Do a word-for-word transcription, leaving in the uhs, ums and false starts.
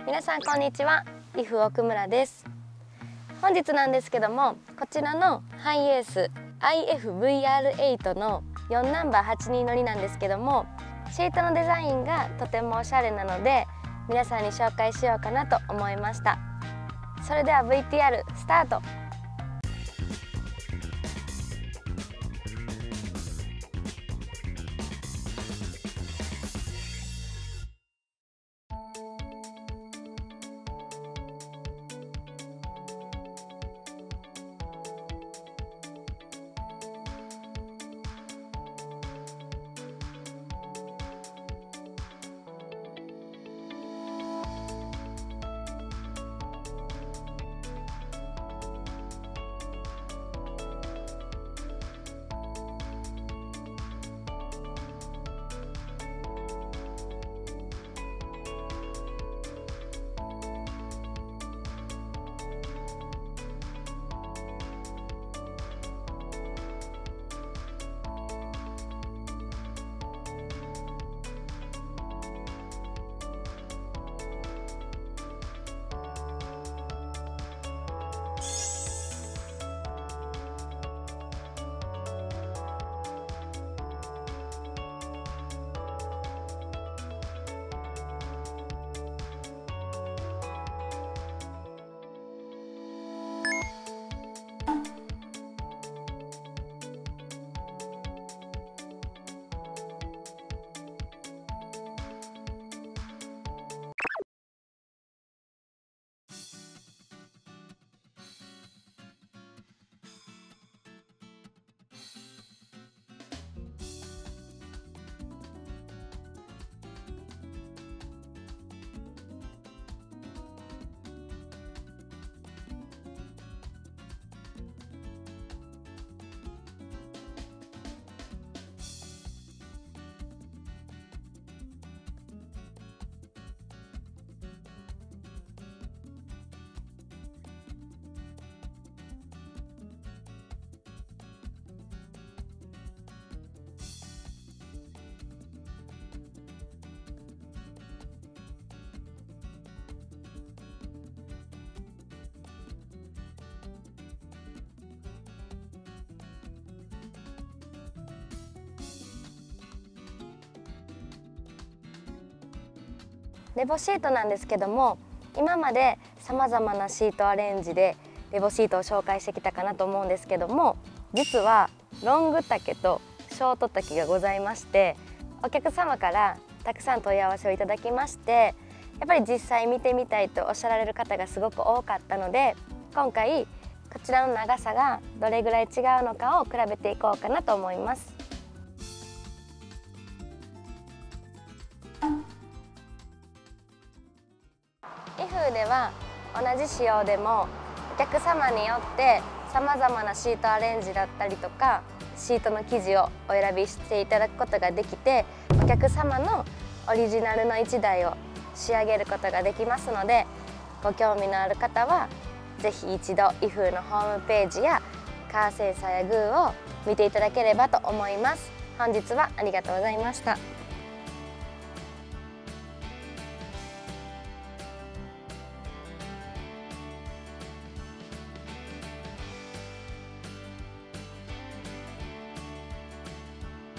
皆さんこんにちは、イフ奥村です。本日なんですけども、こちらのハイエース アイエフブイアールエイト のよんナンバーはちにん乗りなんですけども、シートのデザインがとてもおしゃれなので皆さんに紹介しようかなと思いました。それでは ブイティーアール スタート。レボシートなんですけども、今までさまざまなシートアレンジでレボシートを紹介してきたかなと思うんですけども、実はロング丈とショート丈がございまして、お客様からたくさん問い合わせをいただきまして、やっぱり実際見てみたいとおっしゃられる方がすごく多かったので、今回こちらの長さがどれぐらい違うのかを比べていこうかなと思います。イフでは同じ仕様でもお客様によってさまざまなシートアレンジだったりとかシートの生地をお選びしていただくことができて、お客様のオリジナルのいちだいを仕上げることができますので、ご興味のある方はぜひ一度イフのホームページやカーセンサーやグーを見ていただければと思います。本日はありがとうございました。